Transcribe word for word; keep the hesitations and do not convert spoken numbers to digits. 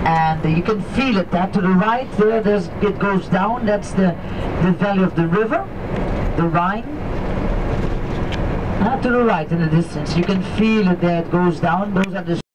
and you can feel it. That to the right there, there's, it goes down. That's the, the valley of the river, the Rhine. Uh, to the right in the distance, you can feel it there, it goes down. Those are the